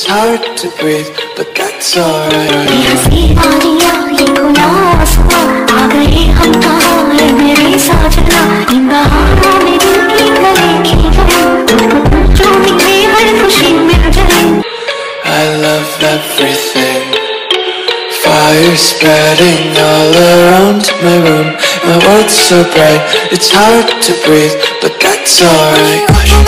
It's hard to breathe, but that's alright. ये हंसी वादियाँ ये खुला आसमां, आ गए हम कहाँ है मेरे साजना। इन बहारों में दिल की गले खींचे, जो मिले हर खुशी मिल जाए। I love everything. Fire spreading all around my room. My world's so bright, it's hard to breathe, but that's alright.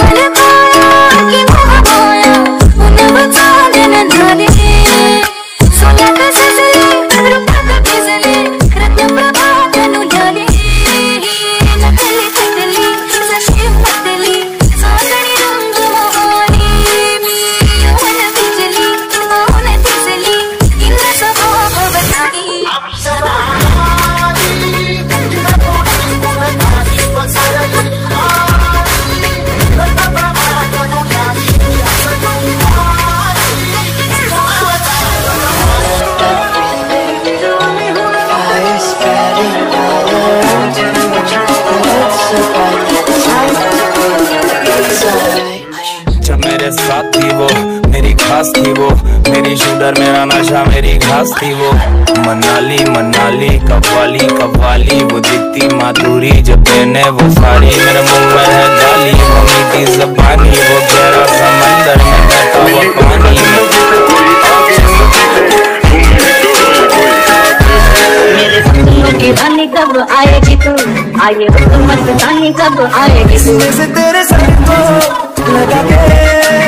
साथ थी वो मेरी खास थी, वो मेरी शूटर मेरा नशा मेरी घास थी। वो मनाली मनाली कव्वाली कव्वाली, वो दिखती माधुरी जब पहने वो साड़ी। मेरे मुंह में है गाली, वो मीठी ज़बानी, वो गहरा समंदर में बहता हुआ पानी। मेरे सपनों की रानी कब आएगी तू, आए मस्तानी कब आएगी तू। तेरे सर को लगा के